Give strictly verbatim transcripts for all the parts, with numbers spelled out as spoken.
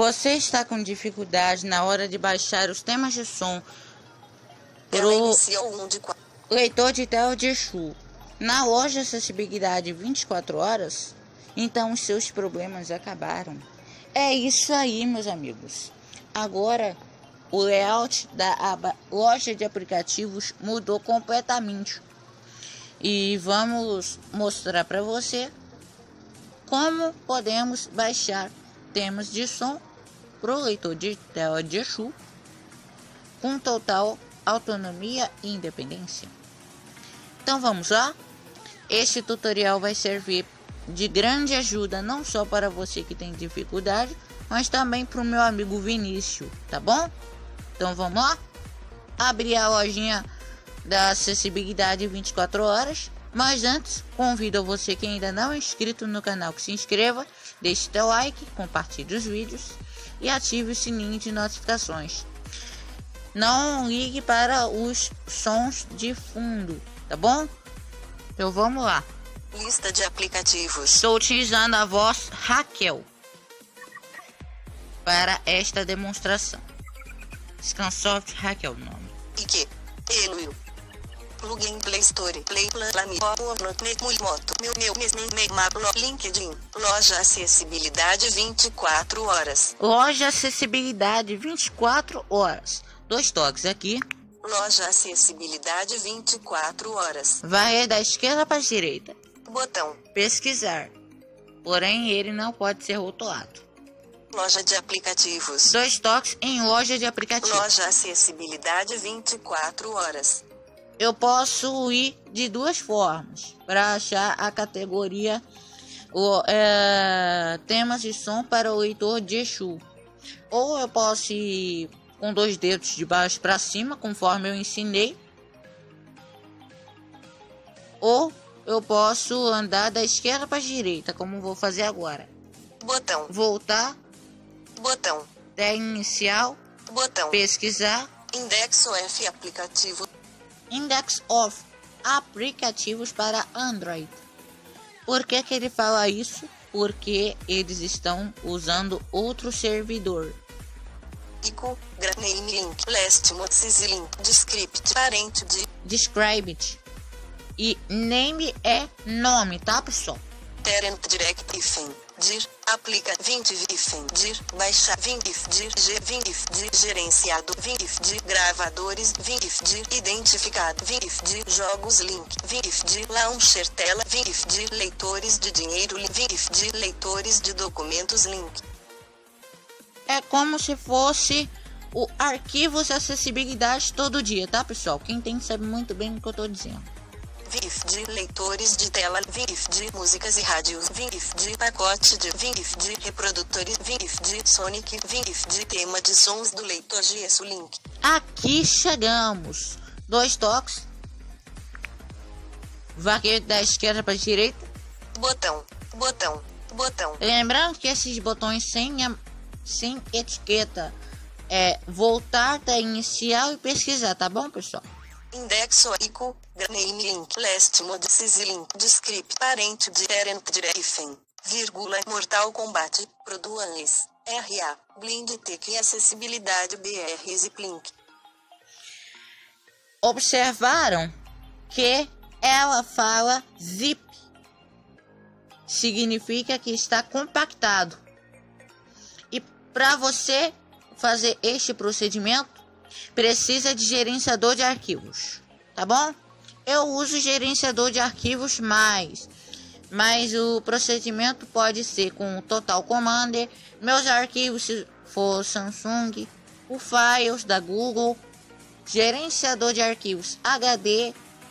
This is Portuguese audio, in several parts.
você está com dificuldade na hora de baixar os temas de som Ela pro iniciou um de quatro. leitor de tela de Exu na loja Acessibilidade vinte e quatro horas, então os seus problemas acabaram. É isso aí, meus amigos. Agora o layout da aba loja de aplicativos mudou completamente. E vamos mostrar para você como podemos baixar temas de som para o leitor de tela de Exu com total autonomia e independência. Então vamos lá? Este tutorial vai servir de grande ajuda não só para você que tem dificuldade, mas também para o meu amigo Vinícius, tá bom? Então vamos lá? Abrir a lojinha da Acessibilidade vinte e quatro horas. Mas antes, convido a você que ainda não é inscrito no canal que se inscreva, deixe seu like, compartilhe os vídeos e ative o sininho de notificações. Não ligue para os sons de fundo, tá bom? Então vamos lá. Lista de aplicativos. Estou utilizando a voz Raquel para esta demonstração. Scansoft Raquel o nome. Ike, Eluio. Plugin Play Store, Play Plami, Multimoto, meu meu mesmo Maplo, LinkedIn, Loja Acessibilidade vinte e quatro horas. Loja Acessibilidade vinte e quatro horas. Dois toques aqui. Loja Acessibilidade vinte e quatro horas. Varrer da esquerda para a direita. Botão. Pesquisar. Porém, ele não pode ser rotulado. Loja de aplicativos. Dois toques em loja de aplicativos. Loja Acessibilidade vinte e quatro horas. Eu posso ir de duas formas para achar a categoria o, é, temas de som para o leitor de Exu. Ou eu posso ir com dois dedos de baixo para cima, conforme eu ensinei. Ou eu posso andar da esquerda para a direita, como vou fazer agora. Botão. Voltar. Botão. Tela inicial. Botão. Pesquisar. Indexo F aplicativo. Index of aplicativos para Android. Por que que ele fala isso? Porque eles estão usando outro servidor. Ico, Name Link, Last Mods Link, Descript, parente de Described. E name é nome, tá, pessoal? Parent Direct Ifen, Dir, aplica vinte Ifen, Dir, baixa vinte Dir, G vinte Dir, gerenciado vinte Dir, gravadores vinte Dir, identificado vinte Dir, jogos link vinte Dir, launcher tela vinte Dir, leitores de dinheiro vinte Dir, leitores de documentos link. É como se fosse o arquivos de acessibilidade todo dia, tá, pessoal? Quem tem sabe muito bem o que eu tô dizendo. vinte de leitores de tela, vinte de músicas e rádios, vinte de pacote de vinte de reprodutores, vinte de Sonic, vinte de tema de sons do leitor G S Link. Aqui chegamos. Dois toques. Vaqueiro da esquerda para a direita. Botão, botão, botão. Lembrando que esses botões sem, a, sem etiqueta é voltar da inicial e pesquisar, tá bom, pessoal? Indexo Ico, Name Link, Last Mods Link, Descript, parente de Parent Direct, vírgula, Mortal Kombat, Produans, R A, Blind Tech e Acessibilidade B R Ziplink. Observaram que ela fala zip. Significa que está compactado. E para você fazer este procedimento, precisa de gerenciador de arquivos, tá bom? Eu uso gerenciador de arquivos mais, mas o procedimento pode ser com o Total Commander, meus arquivos se for Samsung, o Files da Google, gerenciador de arquivos H D,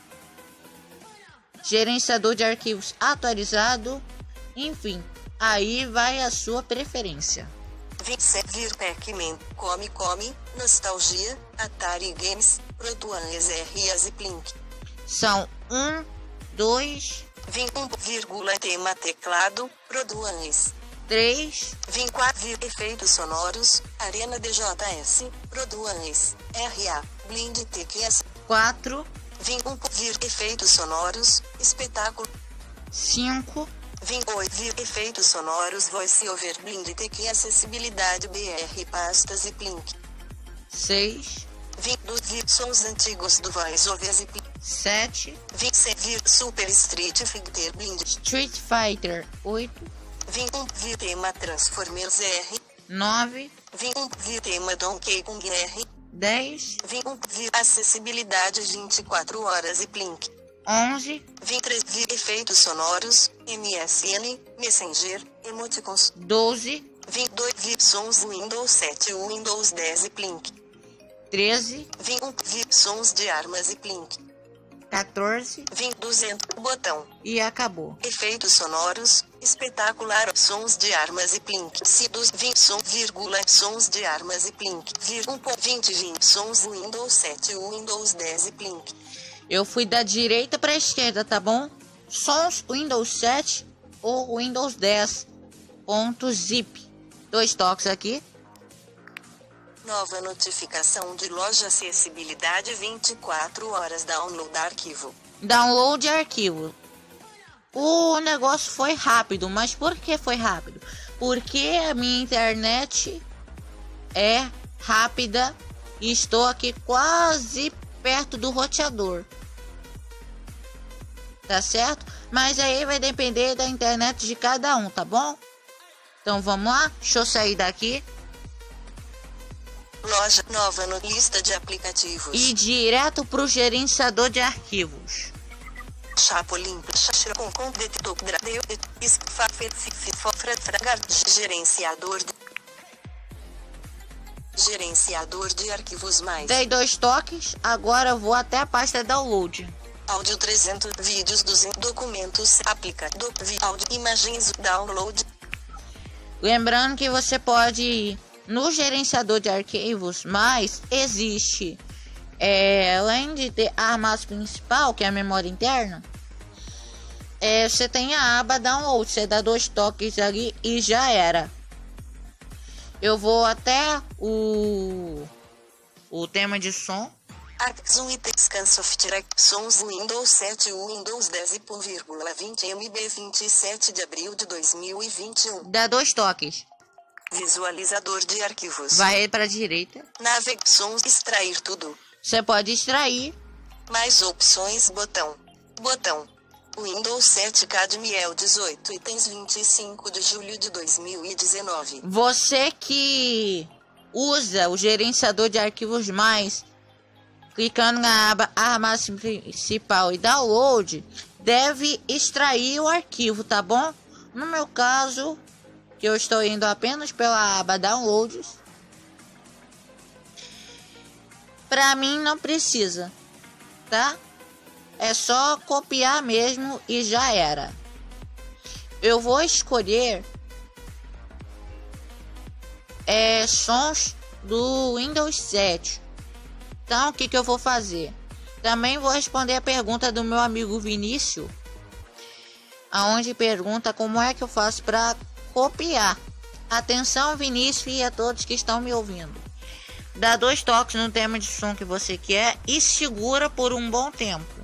gerenciador de arquivos atualizado, enfim, aí vai a sua preferência. Vir Pac-Man, Come Come, Nostalgia, Atari Games, Produans R e Ziplink. São um, dois, vinte e um, vírgula, tema teclado, Produans. três, vinte e quatro, efeitos sonoros, Arena D J S, Produans, R A, Blind T Q S. quatro, vinte e um, vir, efeitos sonoros, espetáculo. cinco, vinte e oito efeitos sonoros voice over blind tech acessibilidade B R pastas e plink. seis. vinte dos sons antigos do voice over e plink. sete. vinte vir Super Street Fighter blind. Street Fighter oito. vinte e um vir tema Transformers R. nove. vinte e um vir tema Donkey Kong R. dez. vinte e um vir acessibilidade vinte e quatro horas e plink. onze. vinte e três vir efeitos sonoros, M S N, Messenger, emoticons. doze. vinte e dois vir sons Windows sete e Windows dez e plink. treze. vinte e um vir sons de armas e plink. quatorze. vinte duzentos botão. E acabou. Efeitos sonoros, espetacular sons de armas e plink. Sidos vinte som, vírgula, sons de armas e plink. Vir um ponto vinte vinte sons Windows sete e Windows dez e plink. Eu fui da direita para a esquerda, tá bom? Sons Windows sete ou Windows dez. Ponto zip. Dois toques aqui. Nova notificação de loja acessibilidade vinte e quatro horas download arquivo. Download arquivo. O negócio foi rápido, mas por que foi rápido? Porque a minha internet é rápida e estou aqui quase perto do roteador. Tá certo? Mas aí vai depender da internet de cada um, tá bom? Então vamos lá, deixa eu sair daqui. Loja nova no lista de aplicativos. E direto pro gerenciador de arquivos. Chapolin, com com detetor, deu, gerenciador de gerenciador de arquivos mais. Dei dois toques, agora eu vou até a pasta download. Áudio trezentos, vídeos duzentos, documentos, aplica, do, vi, áudio, imagens, download. Lembrando que você pode ir no gerenciador de arquivos, mas existe, é, além de ter a armação principal, que é a memória interna, é, você tem a aba download, você dá dois toques ali e já era. Eu vou até o, o tema de som. Arquivo e Scan Software, sons Windows sete e Windows dez e por vírgula vinte megabytes vinte e sete de abril de dois mil e vinte e um. Dá dois toques. Visualizador de arquivos. Vai para a direita. Navegue sons, extrair tudo. Você pode extrair. Mais opções, botão. Botão. Windows sete Cadmiel dezoito itens vinte e cinco de julho de dois mil e dezenove. Você que usa o gerenciador de arquivos mais, clicando na aba armação principal e download, deve extrair o arquivo, tá bom? No meu caso, que eu estou indo apenas pela aba downloads, para mim não precisa, tá? É só copiar mesmo e já era. Eu vou escolher é, sons do Windows sete. Então, o que, que eu vou fazer? Também vou responder a pergunta do meu amigo Vinícius, aonde pergunta como é que eu faço para copiar. Atenção, Vinícius, e a todos que estão me ouvindo. Dá dois toques no tema de som que você quer e segura por um bom tempo.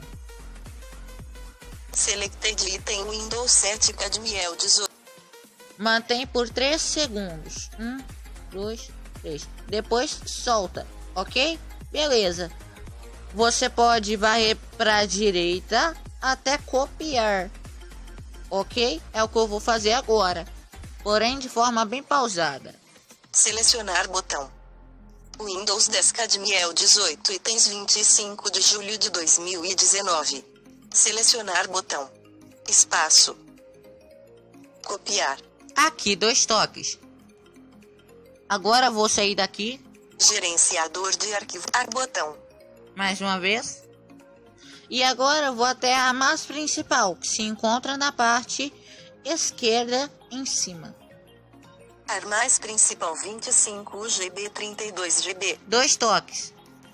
Selected item Windows sete Cadmiel dezoito. Mantém por três segundos. um, dois, três. Depois solta, ok? Beleza. Você pode varrer para a direita até copiar, ok? É o que eu vou fazer agora, porém de forma bem pausada. Selecionar botão. Windows dez Cadmiel dezoito itens vinte e cinco de julho de dois mil e dezenove. Selecionar botão. Espaço. Copiar. Aqui dois toques. Agora vou sair daqui. Gerenciador de arquivo. A botão. Mais uma vez. E agora eu vou até a armação principal, que se encontra na parte esquerda em cima. Armação principal vinte e cinco gigabytes trinta e dois gigabytes. Dois toques.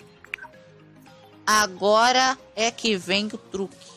Agora é que vem o truque.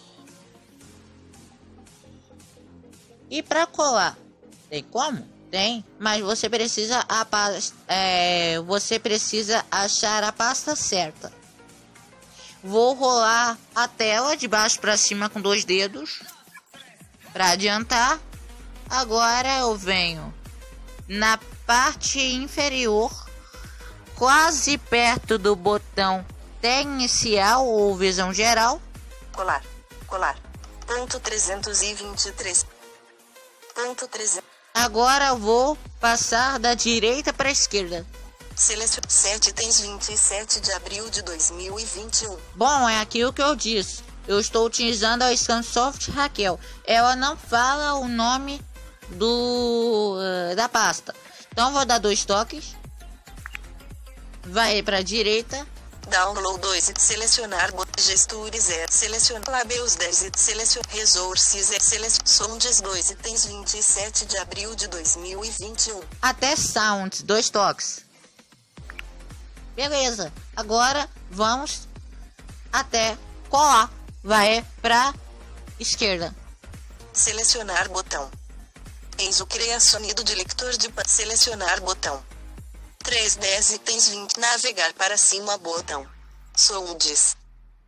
E para colar, tem como? Tem, mas você precisa a pasta, é, você precisa achar a pasta certa. Vou rolar a tela de baixo para cima com dois dedos para adiantar Agora eu venho na parte inferior, quase perto do botão T inicial ou visão geral. Colar, colar, ponto trezentos e vinte e três, ponto trezentos. Agora eu vou passar da direita para a esquerda. Selecione sete itens vinte e sete de abril de dois mil e vinte e um. Bom, é aquilo que eu disse. Eu estou utilizando a Scansoft Raquel. Ela não fala o nome do uh, da pasta. Então vou dar dois toques. Vai para a direita. Download dois, selecionar gestures, é, selecionar labels dez, selecionar resources, é, selecionar sounds dois itens vinte e sete de abril de dois mil e vinte e um. Até sounds, dois toques. Beleza, agora vamos até colar. Vai para esquerda. Selecionar botão. Eis o cria sonido de leitor de pa- selecionar botão. três, dez itens vinte. Navegar para cima botão. Sounds.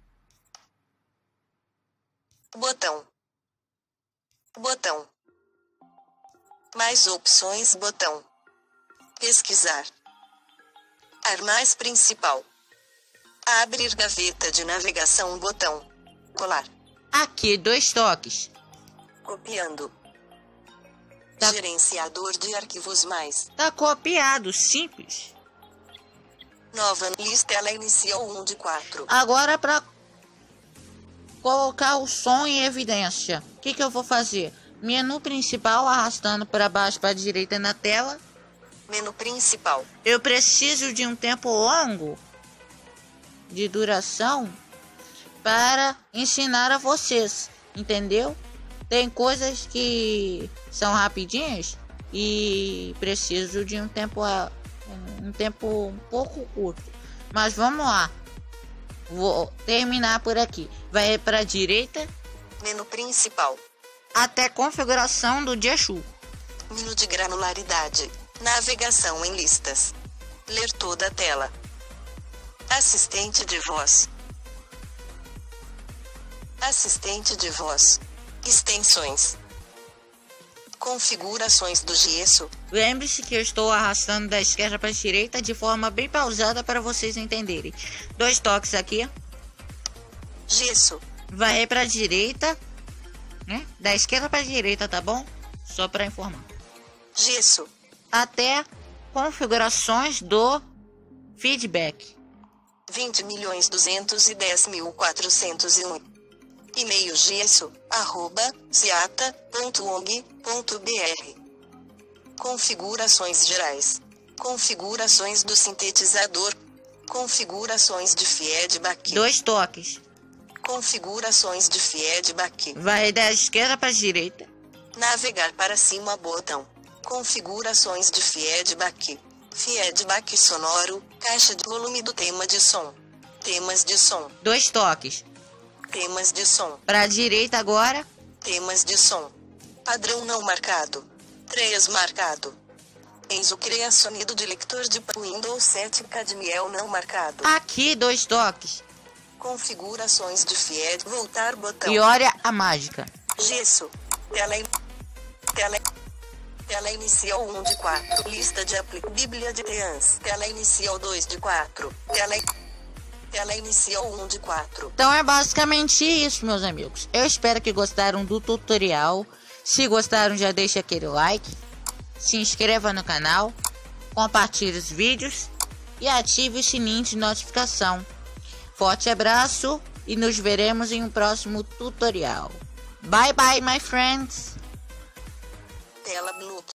Botão. Botão. Mais opções botão. Pesquisar. Armais principal. Abrir gaveta de navegação botão. Colar. Aqui dois toques. Copiando. Tá. Gerenciador de arquivos mais. Tá copiado, simples. Nova lista, ela inicia um de quatro. Agora para colocar o som em evidência, o que que eu vou fazer? Menu principal arrastando para baixo para a direita na tela. Menu principal. Eu preciso de um tempo longo de duração para ensinar a vocês, entendeu? Tem coisas que são rapidinhas e preciso de um tempo um tempo um pouco curto. Mas vamos lá. Vou terminar por aqui. Vai para a direita Menu principal. até configuração do Jeshu. Menu de granularidade. Navegação em listas. Ler toda a tela. Assistente de voz. Assistente de voz. Extensões. Configurações do gesso. Lembre-se que eu estou arrastando da esquerda para a direita de forma bem pausada para vocês entenderem. Dois toques aqui. Gesso. Vai para a direita, né? Da esquerda para a direita, tá bom? Só para informar. Gesso. Até configurações do feedback. vinte milhões duzentos e dez mil quatrocentos e um. E-mail gesso, arroba, seata ponto org ponto br. Configurações gerais. Configurações do sintetizador. Configurações de feedback. Dois toques. Configurações de feedback. Vai da esquerda para a direita. Navegar para cima botão. Configurações de feedback. Feedback sonoro. Caixa de volume do tema de som. Temas de som. Dois toques. Temas de som. Para a direita agora. Temas de som. Padrão não marcado. três marcado. Eis o cria sonido de leitor de Windows sete Cadmiel não marcado. Aqui dois toques. Configurações de feed. Voltar botão. E olha a mágica. Gesso. Tela in... Tela Tela inicial um de quatro. Lista de aplicativos. Bíblia de criança. Tela inicial dois de quatro. Tela Tela inicial um de quatro. Então é basicamente isso, meus amigos. Eu espero que gostaram do tutorial. Se gostaram, já deixa aquele like. Se inscreva no canal. Compartilhe os vídeos. E ative o sininho de notificação. Forte abraço. E nos veremos em um próximo tutorial. Bye bye, my friends. Tela blue.